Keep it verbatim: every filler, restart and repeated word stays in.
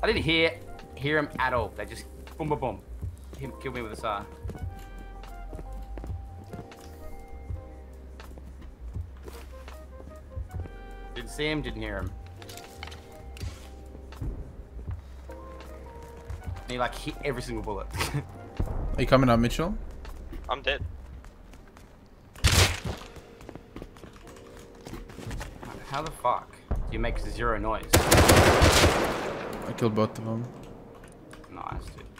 I didn't hear hear him at all. They just boom, boom, boom. Him killed me with a S A R. Didn't see him, didn't hear him. And he like hit every single bullet. Are you coming up, Mitchell? I'm dead. How the fuck do you make zero noise? I killed both of them. Nice, dude.